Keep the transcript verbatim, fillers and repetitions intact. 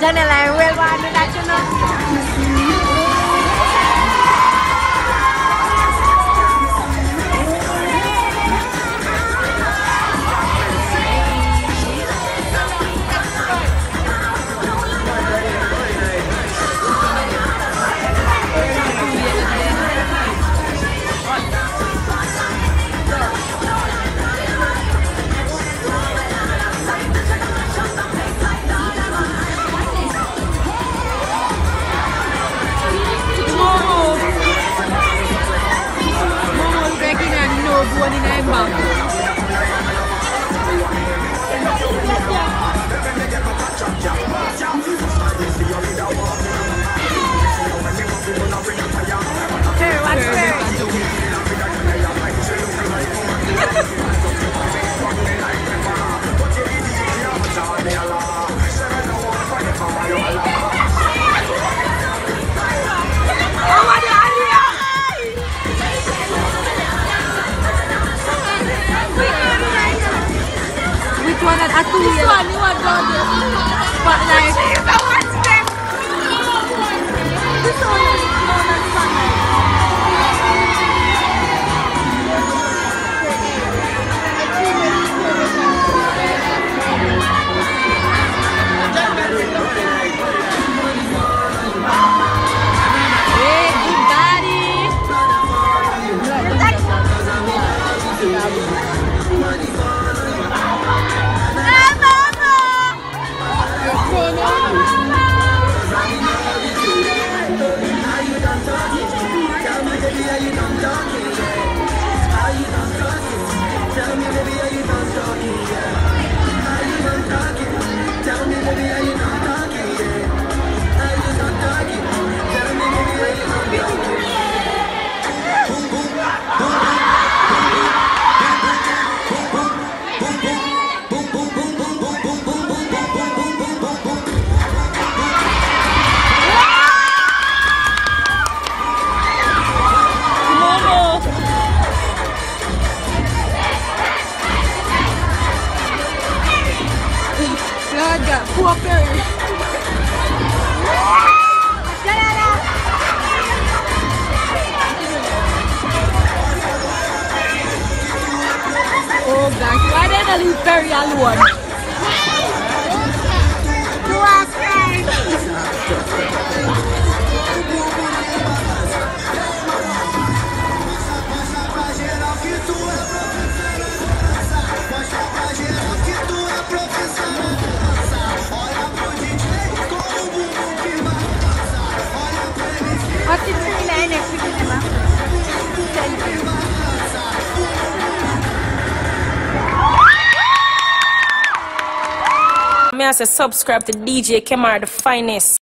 Janela, well, one do that, you know. One in a mouth. Hey, what's there? Which one at Atu? This one, you want to do but like this one is more than fun. Hey, good daddy. Poor Perry. Oh gosh, why did I leave Perry alone? You are crying. What's it saying in next week? I say subscribe to D J Kemar, the finest.